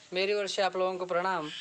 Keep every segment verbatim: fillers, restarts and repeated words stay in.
मेरी ओर से आप लोगों को प्रणाम।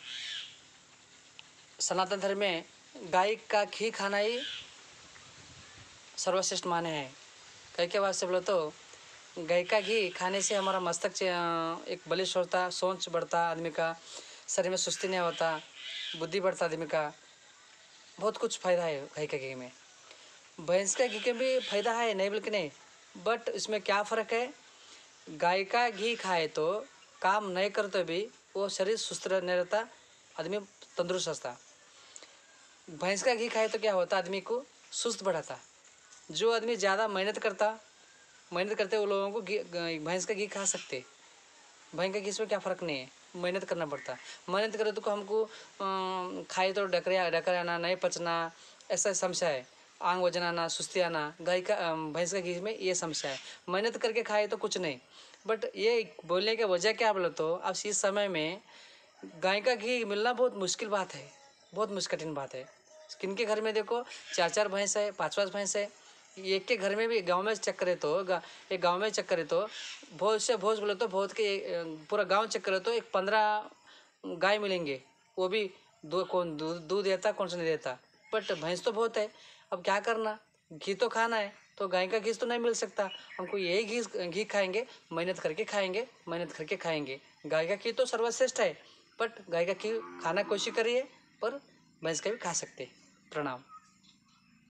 सनातन धर्म में गाय का घी खाना ही सर्वश्रेष्ठ माने हैं। कई के वास्ते बोलो तो गाय का घी खाने से हमारा मस्तक एक बलिष्ठ होता, सोच बढ़ता, आदमी का शरीर में सुस्ती नहीं होता, बुद्धि बढ़ता आदमी का। बहुत कुछ फायदा है गाय का घी में। भैंस का घी के भी फायदा है, नहीं बल्कि नहीं, बट इसमें क्या फ़र्क है। गाय का घी खाए तो काम नहीं करते भी वो शरीर सुस्त नहीं रहता, आदमी तंदुरुस्त रहता। भैंस का घी खाए तो क्या होता, आदमी को सुस्त बढ़ाता। जो आदमी ज़्यादा मेहनत करता मेहनत करते वो लोगों को घी भैंस का घी खा सकते। भैंस का घी इसमें क्या फ़र्क नहीं है, मेहनत करना पड़ता। मेहनत करे तो हमको खाए तो डकरे डकर आना, नहीं पचना, ऐसा समस्या है। आंग वजन आना, सुस्ती आना, गाय का भैंस का घी में ये समस्या है। मेहनत करके खाए तो कुछ नहीं। बट ये बोलने की वजह क्या बोलो तो अब इस समय में गाय का घी मिलना बहुत मुश्किल बात है, बहुत मुश्किल कठिन बात है। किन के घर में देखो चार चार भैंस है, पाँच पाँच भैंस है। एक के घर में भी गांव में चेक करे तो एक गांव में चेक करे तो भोज से भोज बोले तो भोज के पूरा गांव चेक करे तो एक पंद्रह गाय मिलेंगे। वो भी दो कौन दूध दूध देता, कौन सा नहीं देता। बट भैंस तो बहुत है। अब क्या करना, घी तो खाना है तो गाय का घी तो नहीं मिल सकता। हमको यही घी घी खाएंगे, मेहनत करके खाएंगे, मेहनत करके खाएंगे। गाय का घी तो सर्वश्रेष्ठ है, बट गाय का घी खाना कोशिश करिए, पर भैंस का भी खा सकते। प्रणाम।